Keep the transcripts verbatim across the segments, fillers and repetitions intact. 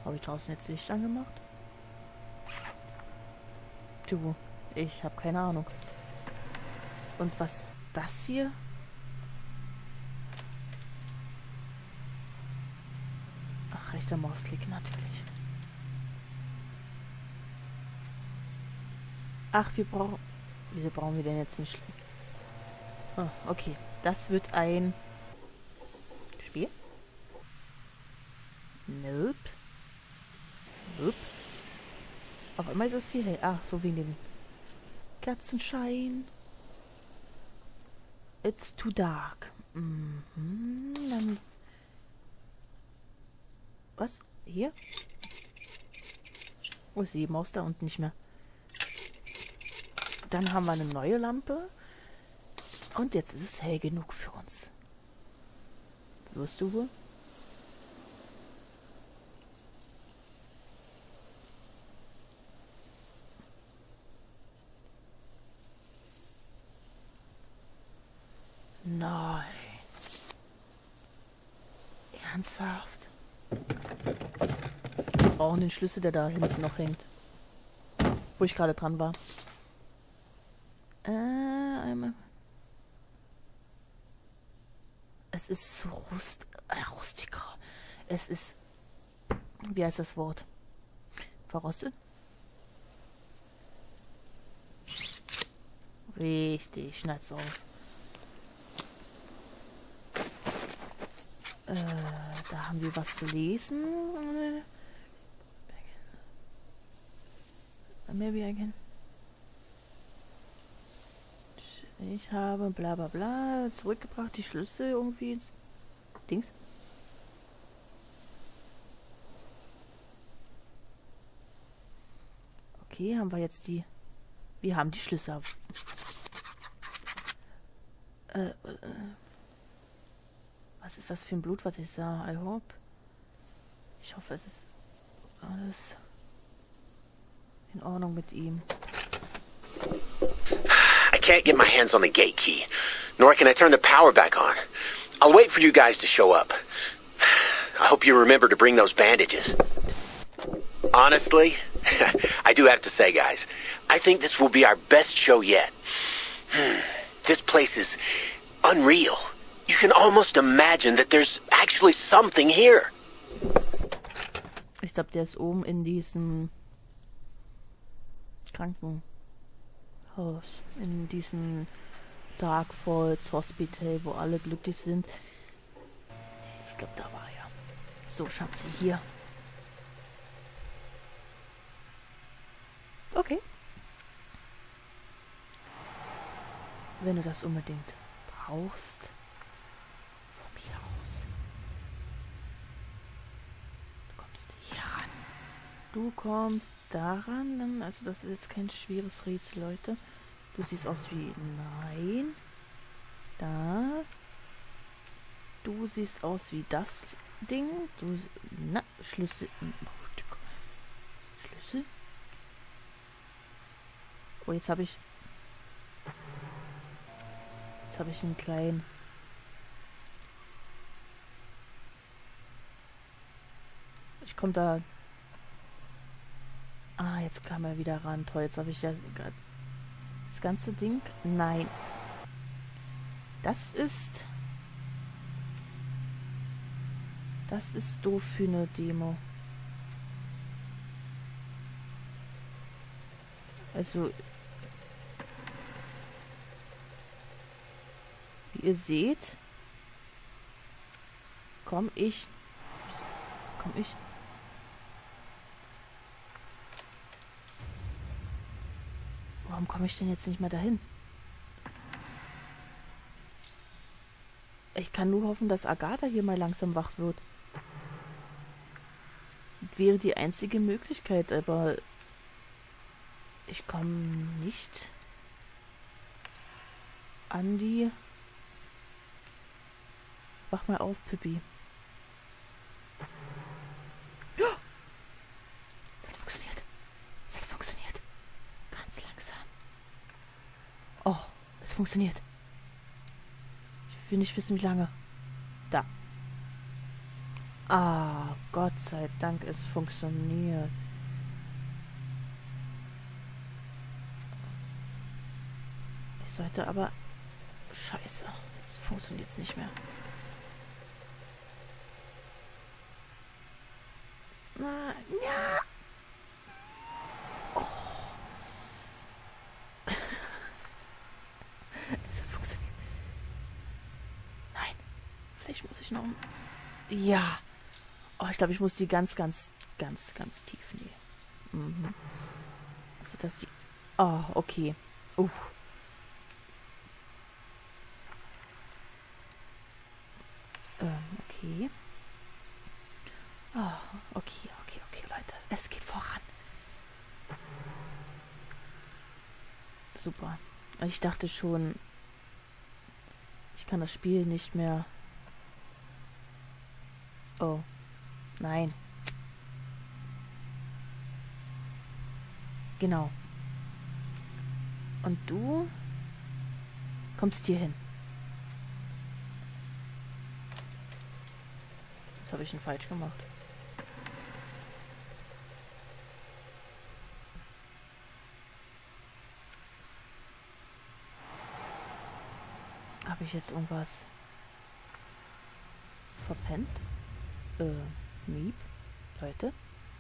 Habe ich draußen jetzt Licht angemacht? Du, ich habe keine Ahnung. Und was das hier? Ach, rechter Mausklick natürlich. Ach, wir brauchen... Wieso brauchen wir denn jetzt einen Schlüssel? Oh, okay. Das wird ein... Spiel? Nope. Nope. Auf einmal ist es hier hell. Ach, so wegen dem Kerzenschein. It's too dark. Mhm. Dann... Was? Hier? Oh, ist die Maus da unten nicht mehr. Dann haben wir eine neue Lampe. Und jetzt ist es hell genug für uns. Wirst du wohl? Nein. Ernsthaft? Wir brauchen den Schlüssel, der da hinten noch hängt. Wo ich gerade dran war. Äh, einmal. Es ist so rust... Äh, rustiger. Es ist... Wie heißt das Wort? Verrostet? Richtig, schneid's auf. Äh, da haben wir was zu lesen. Maybe I can. Ich habe bla bla bla zurückgebracht, die Schlüssel irgendwie ins Dings. Okay, haben wir jetzt die... Wir haben die Schlüssel. Äh, äh, was ist das für ein Blut, was ich sah? I hope. Ich hoffe, es ist alles in Ordnung mit ihm. I can't get my hands on the gate key, nor can I turn the power back on. I'll wait for you guys to show up. I hope you remember to bring those bandages. Honestly, I do have to say, guys, I think this will be our best show yet. This place is unreal. You can almost imagine that there's actually something here. Ich glaube, der ist oben in diesem Krankenhaus. In diesem Dark Falls Hospital, wo alle glücklich sind. Ich glaube, da war er. So, Schatzi, hier. Okay. Wenn du das unbedingt brauchst, von mir aus. Du kommst hier ran. Du kommst daran, dann, also das ist jetzt kein schweres Rätsel, Leute. Du siehst aus wie... Nein. Da. Du siehst aus wie das Ding. Du... Na, Schlüssel. Schlüssel? Oh, jetzt habe ich... Jetzt habe ich einen kleinen... Ich komme da... Ah, jetzt kam er wieder ran. Toll, jetzt habe ich ja... Das ganze Ding? Nein. Das ist... Das ist doof für eine Demo. Also... Wie ihr seht... Komm ich... Komm ich... Warum komme ich denn jetzt nicht mehr dahin? Ich kann nur hoffen, dass Agatha hier mal langsam wach wird. Das wäre die einzige Möglichkeit, aber ich komme nicht an die... Wach mal auf, Pippi. Oh! Das hat funktioniert. Das hat funktioniert. Ganz langsam. Oh, es funktioniert. Ich will nicht wissen, wie lange. Da. Ah, Gott sei Dank, es funktioniert. Ich sollte aber... Scheiße, jetzt funktioniert es nicht mehr. Na, ja. Oh. Es hat funktioniert. Nein, vielleicht muss ich noch... Ja. Oh, ich glaube, ich muss die ganz, ganz, ganz, ganz tief nehmen. Mhm. Also, dass die... Oh, okay. Uh. Ähm, okay. Oh, okay, okay, okay, Leute. Es geht voran. Super. Ich dachte schon, ich kann das Spiel nicht mehr... Oh. Nein. Genau. Und du kommst hier hin. Das habe ich denn falsch gemacht. Habe ich jetzt irgendwas verpennt? Äh, Miep? Leute?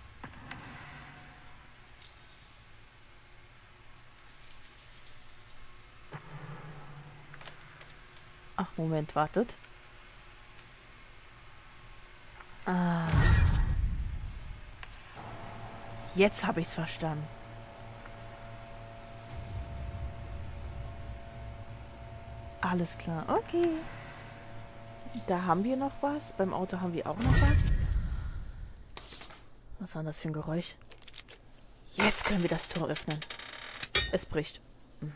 Ach, Moment, wartet. Ah. Jetzt habe ich es verstanden. Alles klar, okay. Da haben wir noch was. Beim Auto haben wir auch noch was. Was war das für ein Geräusch? Jetzt können wir das Tor öffnen. Es bricht. Hm.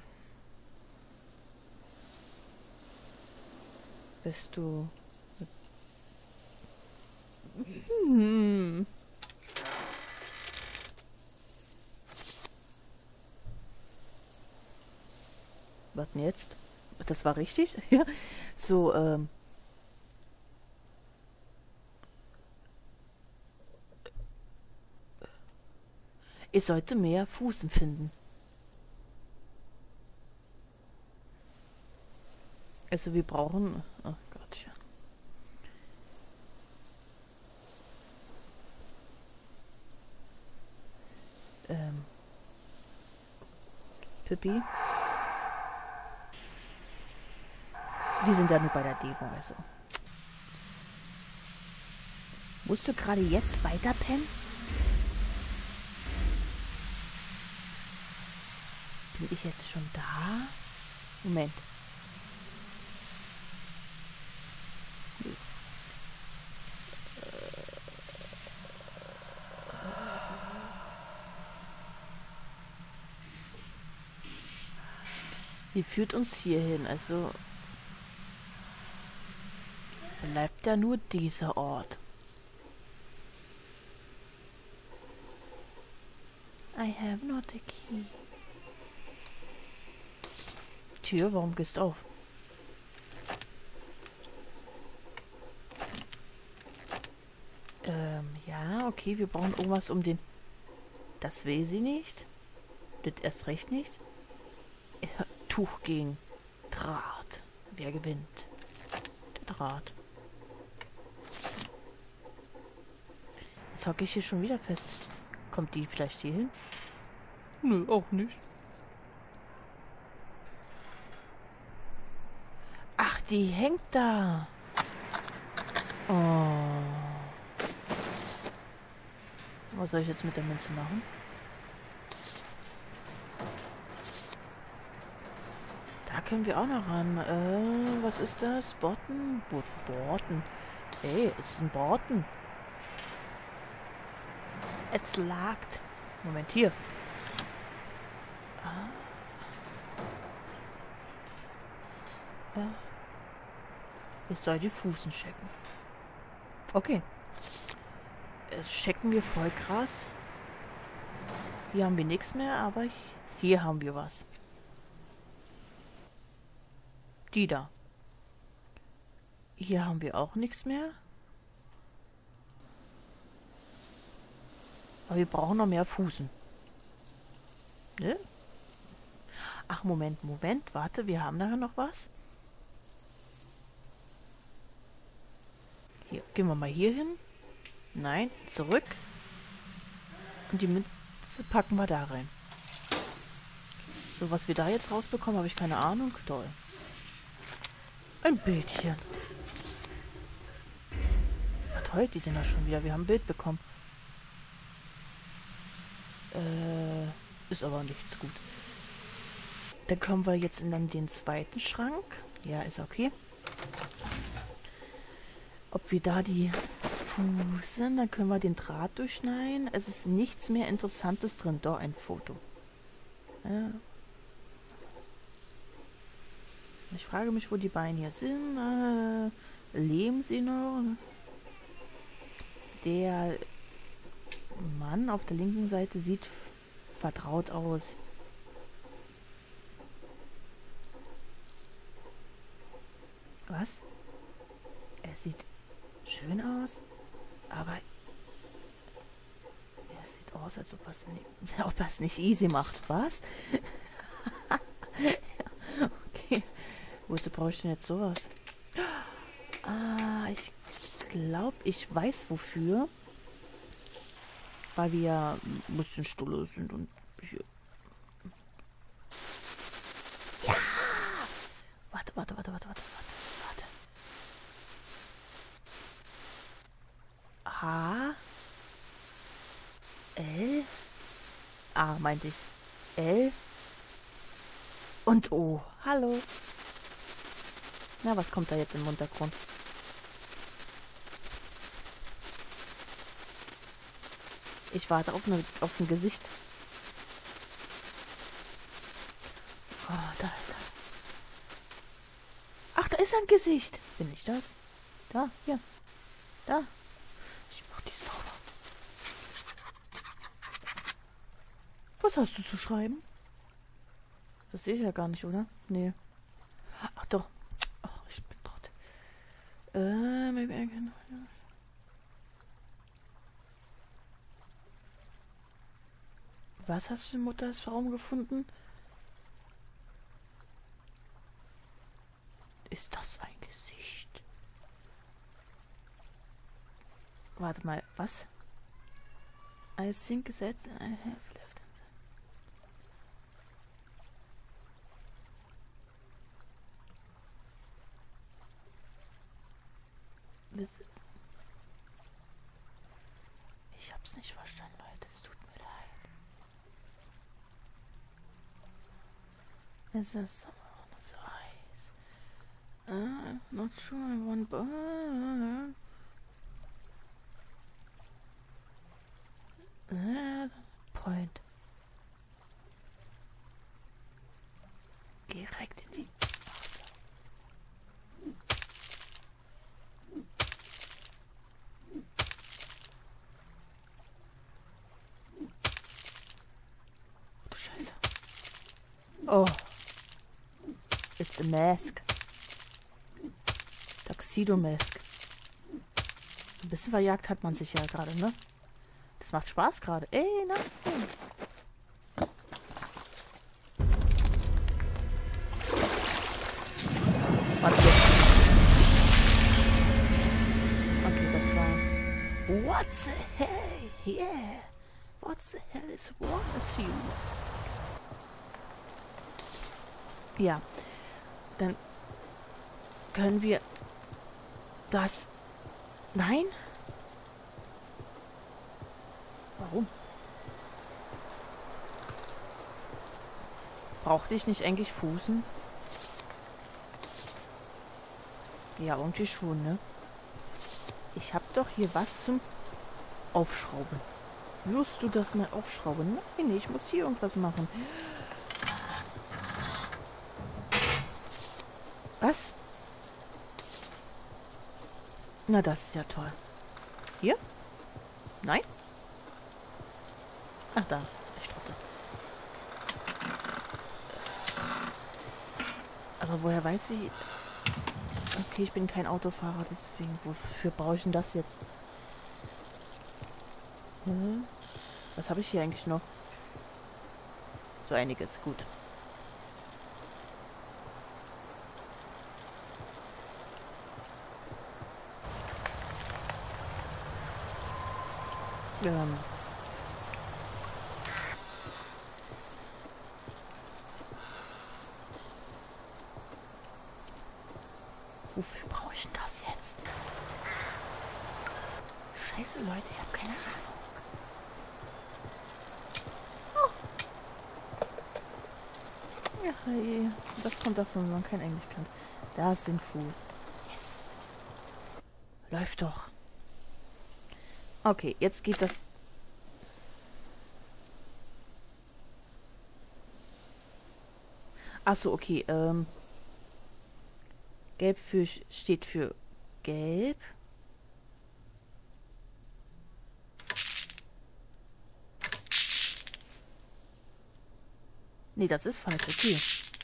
Bist du... Hm. Was denn jetzt? Das war richtig? Ja. So, ähm... ihr solltet mehr Fußen finden. Also wir brauchen... Oh Gottchen. Ähm... Pippi? Wir sind ja nur bei der Demo, also. Musst du gerade jetzt weiter pennen? Bin ich jetzt schon da? Moment. Sie führt uns hierhin, also bleibt ja nur dieser Ort. I have not a key. Tür, warum gehst du auf? Ähm, ja, okay, wir brauchen irgendwas um den... Das will sie nicht. Das erst recht nicht. Tuch gegen Draht. Wer gewinnt? Der Draht. Jetzt hocke ich hier schon wieder fest. Kommt die vielleicht hier hin? Nö, auch nicht. Ach, die hängt da. Oh. Was soll ich jetzt mit der Münze machen? Da können wir auch noch ran. Äh, was ist das? Botten? Botten. Ey, es ist ein Botten. Es lagt. Moment, hier. Ah. Ja. Jetzt soll die Fußen checken. Okay. Jetzt checken wir voll krass. Hier haben wir nichts mehr, aber hier haben wir was. Die da. Hier haben wir auch nichts mehr. Aber wir brauchen noch mehr Fußen. Ne? Ach, Moment, Moment. Warte, wir haben nachher noch was. Hier, gehen wir mal hier hin. Nein, zurück. Und die Münze packen wir da rein. So, was wir da jetzt rausbekommen, habe ich keine Ahnung. Toll. Ein Bildchen. Was heult die denn da schon wieder? Wir haben ein Bild bekommen. Äh, ist aber nichts gut. Dann kommen wir jetzt in dann den zweiten Schrank. Ja, ist okay. Ob wir da die Fußen, dann können wir den Draht durchschneiden. Es ist nichts mehr Interessantes drin. Doch, ein Foto. Ja. Ich frage mich, wo die Beine hier sind. Äh, leben sie noch? Der Mann auf der linken Seite sieht vertraut aus. Was? Er sieht schön aus, aber er sieht aus, als ob er es nicht, ob er es nicht easy macht. Was? Okay. Wozu brauche ich denn jetzt sowas? Ah, ich glaube, ich weiß wofür. Weil wir ja ein bisschen stulle sind und hier. Ja! Warte, warte, warte, warte, warte, warte. H. L. A, meinte ich. L. Und O. Hallo. Na, was kommt da jetzt im Untergrund? Ich warte auf, eine, auf ein Gesicht. Oh, da, da. Ach, da ist ein Gesicht. Bin ich das? Da, hier. Da. Ich mach die sauber. Was hast du zu schreiben? Das sehe ich ja gar nicht, oder? Nee. Ach doch. Ach, ich bin tot. Äh, maybe I can... Was hast du in Mutters Raum gefunden? Ist das ein Gesicht? Warte mal, was? I think that I have left. Ich hab's nicht verstanden, Leute. Es tut mir leid. Es ist so, so heiß. Uh, not sure I want... Uh, point. Direkt in die... Wasser. Du Scheiße. Oh. It's a mask. Tuxedo Mask. So ein bisschen verjagt hat man sich ja gerade, ne? Das macht Spaß gerade. Ey, nein. Warte jetzt. Okay, das war... What the hell? Yeah. What the hell is wrong with you? Ja. Dann können wir das... Nein? Warum? Brauchte ich nicht eigentlich Fußen? Ja, irgendwie schon, ne? Ich habe doch hier was zum Aufschrauben. Wirst du das mal aufschrauben? Nein, ich muss hier irgendwas machen. Was? Na, das ist ja toll. Hier? Nein? Ach, da. Ich stoppe. Aber woher weiß sie... Okay, ich bin kein Autofahrer, deswegen... Wofür brauche ich denn das jetzt? Hm? Was habe ich hier eigentlich noch? So einiges. Gut. Ähm. Wofür brauche ich denn das jetzt? Scheiße, Leute, ich habe keine Ahnung. Oh. Ja, hey. Das kommt davon, wenn man kein Englisch kann. Da sind Food. Yes. Läuft doch. Okay, jetzt geht das... Achso, okay. Ähm, Gelb für, steht für gelb. Nee, das ist falsch. Okay.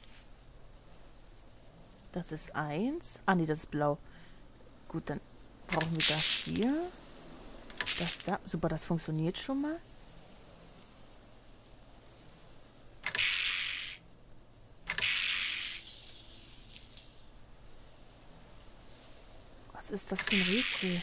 Das ist eins. Ah, nee, das ist blau. Gut, dann brauchen wir das hier. Das da. Super, das funktioniert schon mal. Was ist das für ein Rätsel?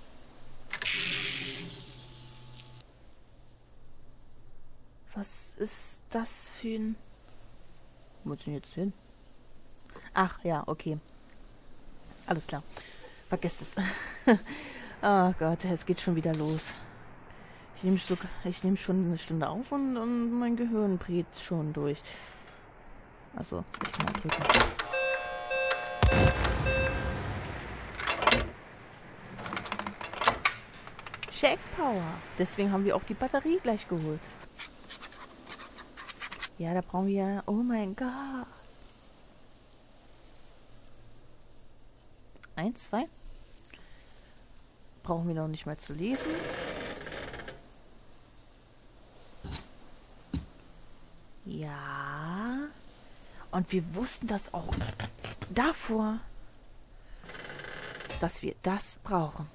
Was ist das für ein... Wo muss ich denn jetzt hin? Ach, ja, okay. Alles klar. Vergesst es. Oh Gott, es geht schon wieder los. Ich nehme so, ich nehme schon eine Stunde auf und, und mein Gehirn brät schon durch. Also, ich kann mal drücken. Check Power. Deswegen haben wir auch die Batterie gleich geholt. Ja, da brauchen wir... Oh mein Gott. Eins, zwei. Brauchen wir noch nicht mal zu lesen. Ja. Und wir wussten das auch davor, dass wir das brauchen.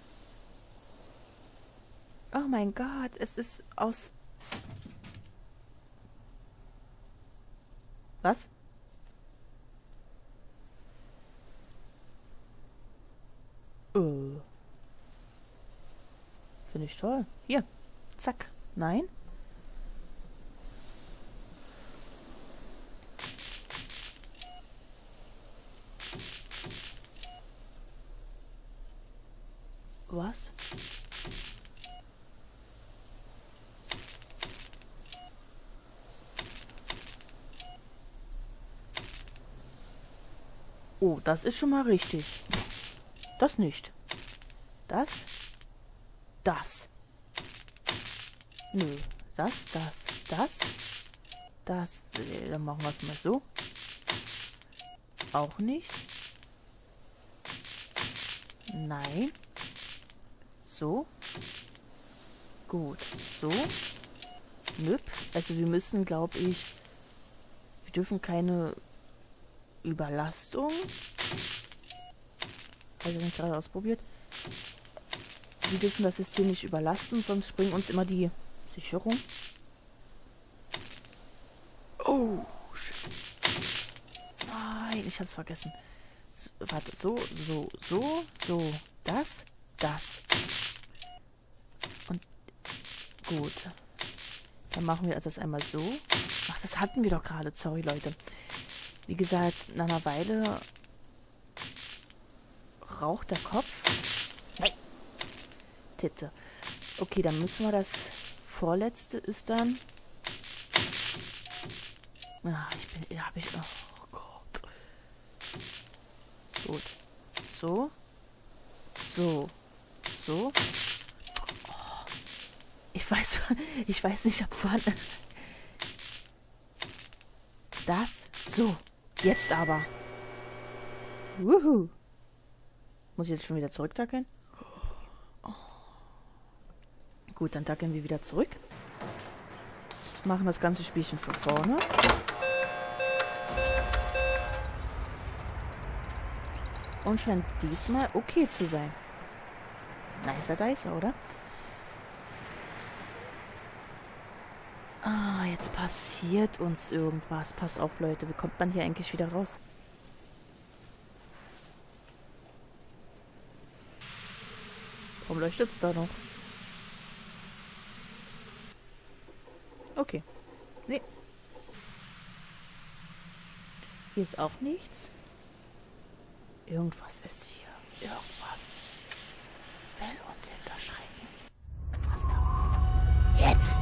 Oh mein Gott, es ist aus... Was? Äh. Finde ich toll. Hier. Zack. Nein. Was? Oh, das ist schon mal richtig. Das nicht. Das. Das. Nö. Das, das, das. Das. Dann machen wir es mal so. Auch nicht. Nein. So. Gut. So. Nüpp. Also wir müssen, glaube ich, wir dürfen keine Überlastung. Habe ich nicht gerade ausprobiert. Wir dürfen das System nicht überlasten, sonst springt uns immer die Sicherung. Oh, shit. Nein, ich hab's vergessen. So, warte, so, so, so, so. Das, das. Und gut. Dann machen wir das einmal so. Ach, das hatten wir doch gerade. Sorry, Leute. Wie gesagt, nach einer Weile raucht der Kopf. Titte. Okay, dann müssen wir das vorletzte ist dann... Ah, ich bin... Ja, hab ich... Oh Gott. Gut. So. So. So. Oh. Ich weiß... Ich weiß nicht, ab wann... Das. So. Jetzt aber. Wuhu. Muss ich jetzt schon wieder zurücktackeln? Oh. Gut, dann tackeln wir wieder zurück. Machen das ganze Spielchen von vorne. Und scheint diesmal okay zu sein. Nicer Dicer, oder? Ah, jetzt passiert uns irgendwas. Passt auf, Leute. Wie kommt man hier eigentlich wieder raus? Warum leuchtet es da noch? Okay. Nee. Hier ist auch nichts. Irgendwas ist hier. Irgendwas will uns jetzt erschrecken. Passt auf. Jetzt!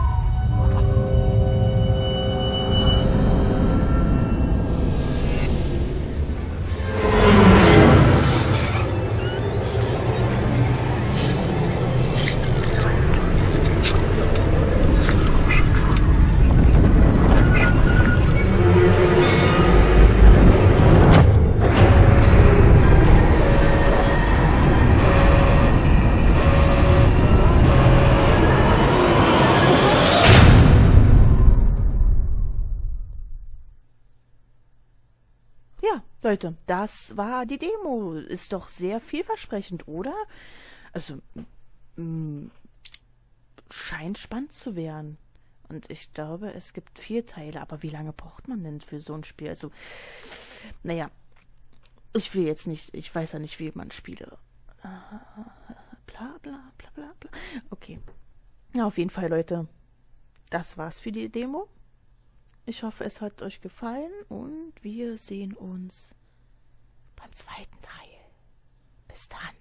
Ja, Leute, das war die Demo. Ist doch sehr vielversprechend, oder? Also, mh, scheint spannend zu werden. Und ich glaube, es gibt vier Teile. Aber wie lange braucht man denn für so ein Spiel? Also, naja, ich will jetzt nicht, ich weiß ja nicht, wie man Spiele. Bla, bla, bla, bla, bla. Okay. Ja, auf jeden Fall, Leute. Das war's für die Demo. Ich hoffe, es hat euch gefallen und wir sehen uns beim zweiten Teil. Bis dann.